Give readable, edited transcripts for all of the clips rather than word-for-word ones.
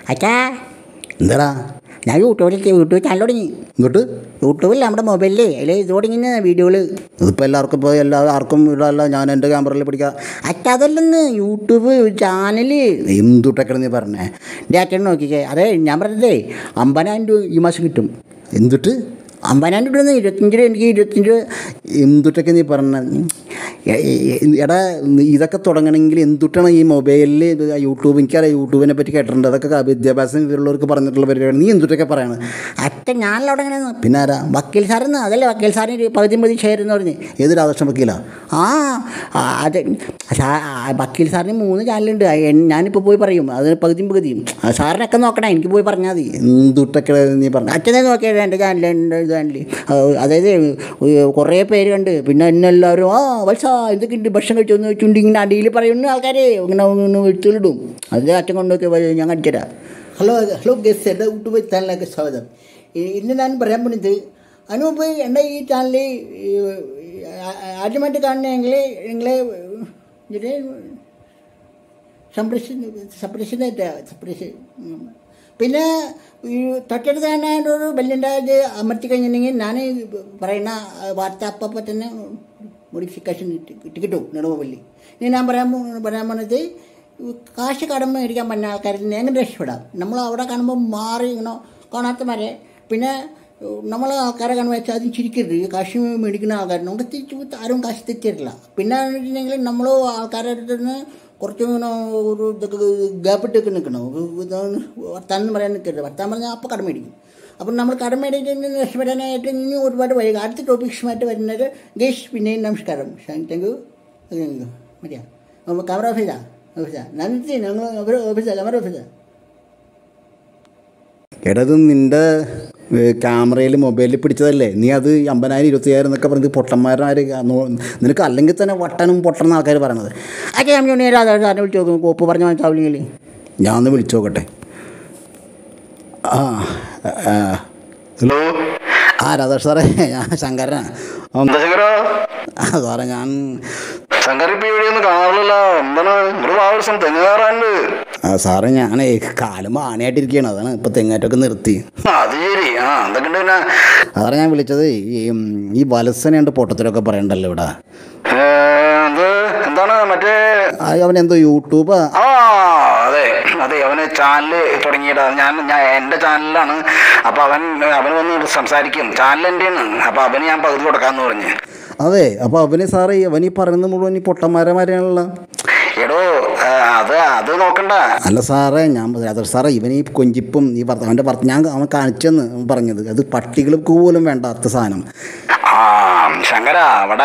അച്ഛാ എന്താടാ? ഞാൻ യൂട്യൂബ് ചാനൽ തുടങ്ങി. ഇങ്ങോട്ട് യൂട്യൂബിൽ നമ്മുടെ മൊബൈലിൽ അതിൽ ഇത് തുടങ്ങി വീഡിയോകൾ. ഇതിപ്പോൾ ആർക്കും ഇടാല്ല. ഞാൻ എൻ്റെ ക്യാമറയിൽ പിടിക്കാം. അച്ഛ അതല്ലെന്ന് യൂട്യൂബ് ചാനൽ എന്തുട്ടൊക്കെ നീ പറഞ്ഞേ? എൻ്റെ അച്ഛൻ നോക്കിക്കേ. അതെ ഞാൻ പറഞ്ഞതേ 50,000 രൂപ ഈ മാസം കിട്ടും. എന്തുട്ട് 50,000 രൂപ 25 രൂപ എനിക്ക് 25 രൂപ. എന്തുട്ടൊക്കെ നീ പറഞ്ഞ? എടാ ഇതൊക്കെ തുടങ്ങണമെങ്കിൽ എന്തുട്ടാണ് ഈ മൊബൈലിൽ യൂട്യൂബ്? എനിക്കറിയാം, യൂട്യൂബിനെ പറ്റി കേട്ടിട്ടുണ്ട്. അതൊക്കെ വിദ്യാഭ്യാസം ഉള്ളവർക്ക് പറഞ്ഞിട്ടുള്ള പരിപാടിയാണ്. നീ എന്തുട്ടൊക്കെ പറയണം? അച്ഛൻ ഞാനല്ല തുടങ്ങണമെന്ന്. പിന്നെ ആരാ? വക്കീൽ സാറെന്ന്. അതല്ലേ വക്കീൽ സാറിന് പകുതി ഷെയർ എന്ന് പറഞ്ഞ്. ഏത് രാധാകൃഷ്ണൻ വക്കീലാ? അത് വക്കീൽ സാറിന് 3 ചാനലുണ്ട്. ഞാനിപ്പോൾ പോയി പറയും അത് പകുതിയും. സാറിനൊക്കെ നോക്കണേ, എനിക്ക് പോയി പറഞ്ഞാൽ മതി. എന്തുട്ടൊക്കെ നീ പറഞ്ഞു? അച്ഛനെ നോക്കിയത് എൻ്റെ ചാനൽ. അതായത് കുറേ പേര് കണ്ട് പിന്നെ എന്നെ എല്ലാവരും വത്സ എന്തൊക്കെയുണ്ട് ഭക്ഷണം കഴിച്ചൊന്ന് വെച്ചുകൊണ്ട് ഇങ്ങനെ അടിയിൽ പറയുന്ന ആൾക്കാരെ ഇങ്ങനെ വെച്ചിലിടും. അത് അച്ഛൻ കൊണ്ടുപോയി ഞാൻ കാണിച്ചുതരാം. ഹലോ ഗസ്റ്റ്, എൻ്റെ യൂട്യൂബ് ചാനലിലേക്ക് സ്വാഗതം. ഇന്ന് ഞാൻ പറയാൻ പോകുന്നത്, അതിനുമുമ്പ് എൻ്റെ ഈ ചാനൽ ആദ്യമായിട്ട് കാണണമെങ്കിൽ നിങ്ങൾ സംപ്രേഷ പിന്നെ ഈ തൊട്ടടുത്ത് തന്നെ ഒരു ബെല്ലിൻ്റെ ഇത് അമർത്തി കഴിഞ്ഞിട്ടുണ്ടെങ്കിൽ ഞാൻ പറയുന്ന വാർത്ത അപ്പം തന്നെ നോട്ടിഫിക്കേഷൻ കിട്ടും നിങ്ങളുടെ മൊബൈലിൽ. ഇനി ഞാൻ പറയാൻ പോകുന്നത്, കാശ് കടം മേടിക്കാൻ പറ്റുന്ന ആൾക്കാരിൽ നിന്ന് എങ്ങനെ രക്ഷപ്പെടാം. നമ്മൾ അവിടെ കാണുമ്പോൾ മാറി ഇങ്ങനെ കാണാത്തമാരെ. പിന്നെ നമ്മൾ ആൾക്കാരെ കാണുമ്പോൾ വെച്ചാൽ അതും ചിരിക്കരുത്. കാശ് മേടിക്കുന്ന ആൾക്കാർ നമുക്ക് തിരിച്ച് ആരും കാശ് തെറ്റിട്ടില്ല. പിന്നെ വെച്ചിട്ടുണ്ടെങ്കിൽ നമ്മൾ ആൾക്കാരുടെ അടുത്ത് നിന്ന് കുറച്ച് ഇങ്ങനെ ഒരു ഇതൊക്കെ ഗ്യാപ്പിട്ടൊക്കെ നിൽക്കണം. വർത്താനം പറയാൻ നിൽക്കരുത്. വർത്താനം പറഞ്ഞാൽ അപ്പോൾ കടം മേടിക്കും. അപ്പം നമ്മൾ കടം മേടിച്ച് രക്ഷപ്പെടാനായിട്ട് ഇനി ഒരുപാട് വൈകും. അടുത്ത ടോപ്പിക്സുമായിട്ട് വരുന്നത് ഗേഷ്. പിന്നെയും നമസ്കാരം. Thank you. മതിയാ? ക്യാമറ ഓഫീസാ? നന്ദി. ഞങ്ങൾ ഓഫീസാ, ക്യാമറ ഓഫീസാ. എടത് നിൻ്റെ ക്യാമറയിൽ മൊബൈലിൽ പിടിച്ചതല്ലേ? നീ അത് 50,000 25,000 എന്നൊക്കെ പറഞ്ഞത് പൊട്ടന്മാരെ നിനക്ക് അല്ലെങ്കിൽ തന്നെ പൊട്ടന്ന ആൾക്കാർ പറയണത്. അച്ഛൻ ഞാൻ വിളിച്ചു നോക്കും. കോപ്പ് പറഞ്ഞ മനസ്സിലാവില്ലെങ്കിൽ ഞാൻ ഒന്ന് വിളിച്ചു നോക്കട്ടെ. ഹലോ. രാധാകൃഷ്ണ സാറേ, ഞാൻ ശങ്കരനാണ്. സാറേ ഞാൻ സാറേ ഞാനേ കാലം ആണയായിട്ടിരിക്കുകയാണ്. അതാണ് ഇപ്പൊ തെങ്ങാറ്റൊക്കെ നിർത്തി. സാറേ ഞാൻ വിളിച്ചത് ഈ വലസനുണ്ട് പൊട്ടത്തിലൊക്കെ പറയണ്ടല്ലോ ഇവിടെ. എന്താണ് മറ്റേ അവനെന്തോ യൂട്യൂബ്? അതെ അവന് ചാനല് തുടങ്ങിയിട്ടാ. ഞാൻ എൻ്റെ ചാനലിലാണ്. അപ്പൊ അവന് വന്ന് സംസാരിക്കും. ചാനൽ എൻ്റെയാണ്. അപ്പൊ അവന് ഞാൻ പകുതി കൊടുക്കാന്ന് പറഞ്ഞ്. അതെ, അപ്പൊ അവന് സാറേ അവനീ പറയുന്നത് മുഴുവൻ ഈ പൊട്ടന്മാരെമാരെയാണല്ലോ. എടോ അത് നോക്കണ്ട. അല്ല സാറേ, ഞാൻ സാറേ ഇവനീ കൊഞ്ചിപ്പും ഈ അവൻ്റെ ഞാൻ അവൻ കാണിച്ചെന്ന് പറഞ്ഞത് അത് പട്ടികൾക്ക് പോലും വേണ്ടാത്ത സാധനം. ശങ്കര,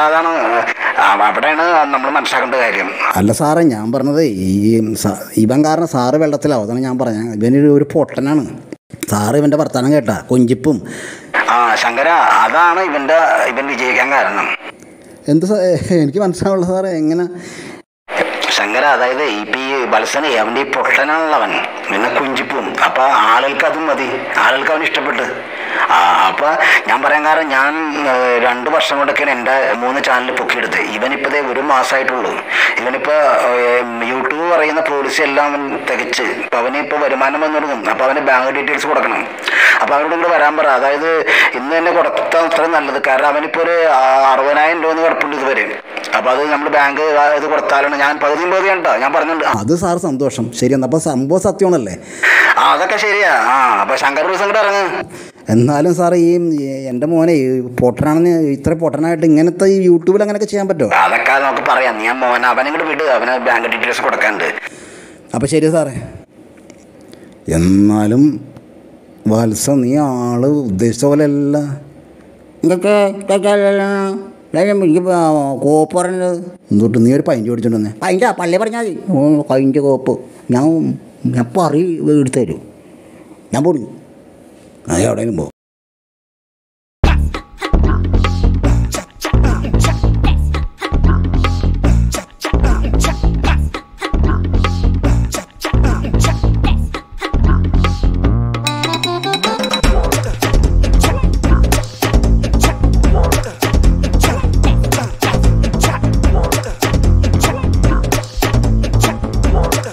അവിടെയാണ് നമ്മൾ മനസ്സിലാക്കേണ്ട കാര്യം. അല്ല സാറേ, ഞാൻ പറഞ്ഞത് ഇവൻ കാരണം സാറ് വെള്ളത്തിലാവും. അതാണ് ഞാൻ പറഞ്ഞത്. ഇവനൊരു പൊട്ടനാണ് സാറ്. ഇവൻ്റെ വർത്താനം കേട്ടാ കൊഞ്ചിപ്പും. ശങ്കര, അതാണ് ഇവൻ വിജയിക്കാൻ കാരണം. എന്ത് എനിക്ക് മനസ്സിലാവുള്ള സാറേ? എങ്ങനെ ശങ്കര? അതായത് ഇപ്പം ഈ വത്സനെ അവൻ്റെ ഈ പൊട്ടനാണുള്ളവൻ, പിന്നെ കുഞ്ചിപ്പും. അപ്പം ആളുകൾക്ക് അതും മതി. ആളുകൾക്ക് അവൻ ഇഷ്ടപ്പെട്ട്. അപ്പം ഞാൻ പറയാൻ കാരണം, ഞാൻ 2 വർഷം കൊണ്ടൊക്കെയാണ് എൻ്റെ 3 ചാനൽ പൊക്കിയെടുത്ത്. ഇവനിപ്പോൾ 1 മാസമായിട്ടുള്ളൂ. ഇവനിപ്പോൾ യൂട്യൂബ് പറയുന്ന പോളിസി എല്ലാം അവൻ തികച്ച്. ഇപ്പം അവനിപ്പോൾ വരുമാനം വന്നു തുടങ്ങും. അപ്പോൾ അവന് ബാങ്ക് ഡീറ്റെയിൽസ് കൊടുക്കണം. അപ്പോൾ അവരോട് ഇങ്ങോട്ട് വരാൻ പറ. അതായത് ഇന്ന് തന്നെ കൊടുത്താൽ അത്രയും നല്ലത്. കാരണം അവനിപ്പോൾ ഒരു 60,000 രൂപ കിടപ്പുണ്ട് ഇതുവരെ. അപ്പോൾ അത് നമ്മൾ ബാങ്ക് ഇത് കൊടുത്താലാണ്. ഞാൻ പകുതി കേട്ടോ ഞാൻ പറഞ്ഞിട്ടുണ്ട്. അത് സാർ സന്തോഷം. ശരിയെന്ന്. അപ്പോൾ സംഭവം സത്യമാണല്ലേ? അതൊക്കെ ശരിയാ. അപ്പോൾ ശങ്കർ ദിവസം കൂടെ ഇറങ്ങ്. എന്നാലും സാർ ഈ എൻ്റെ മോനെ പൊട്ടനാണെന്ന് ഇത്ര പൊട്ടനായിട്ട് ഇങ്ങനത്തെ ഈ യൂട്യൂബിൽ അങ്ങനെയൊക്കെ ചെയ്യാൻ പറ്റുമോ? അതൊക്കെ നമുക്ക് പറയാം. ഞാൻ മോനെ അവനിങ്ങോട്ട് വിട്. അവന് ബാങ്ക് ഡീറ്റെയിൽസ് കൊടുക്കാനുണ്ട്. അപ്പോൾ ശരി സാറേ. എന്നാലും വത്സ, നീ ആള് ഉദ്ദേശിച്ച പോലെ അല്ല. ഇതൊക്കെ എനിക്ക് കോപ്പ് പറഞ്ഞത്. എന്തൊട്ട് നീ ഒരു പൈൻറ്റ് ഓടിച്ചോണ്ട് വന്നേ? അതിൻ്റെ പള്ളി പറഞ്ഞാൽ മതി. പൈൻറ്റ് കോപ്പ് ഞാൻ എടുത്തു തരും. ഞാൻ പോയി. അത് എവിടെയെങ്കിലും പോകും.